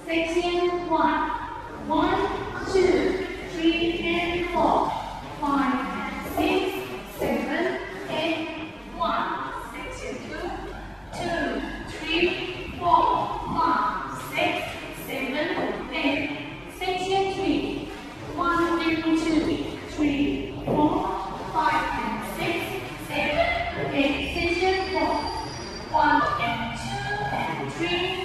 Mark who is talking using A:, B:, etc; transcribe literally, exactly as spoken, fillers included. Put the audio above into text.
A: Section one. One, two, three, and four. Five, six, seven, eight, one. Section two. Two, three, four, five, six, seven, eight. Section three. One and two, three, four, five and six, seven, eight. Section four. One and two and three.